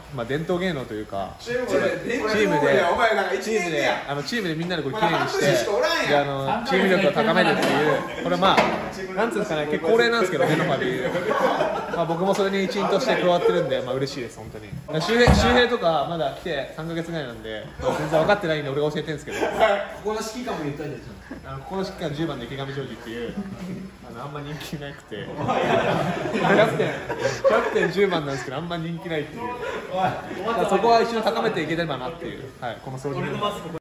まあ伝統芸能というか、 チームでみんなでこれきれいにして、でチーム力を高めるっていう、これまあなんつうんですかね、結構恒例なんですけど、ネノファでいう、まあ僕もそれに一員として加わってるんで、まあ嬉しいです本当に。周平とかまだ来て3ヶ月ぐらいなんで、全然分かってないんで俺が教えてるんですけど、ここの指揮官も言ったんですよ。 ここの指揮官10番で池上ジョージっていうあんま人気なくて、キャプテン10番なんですけどあんま人気ないっていう、そこは一緒に高めていければなっていう、はい、この掃除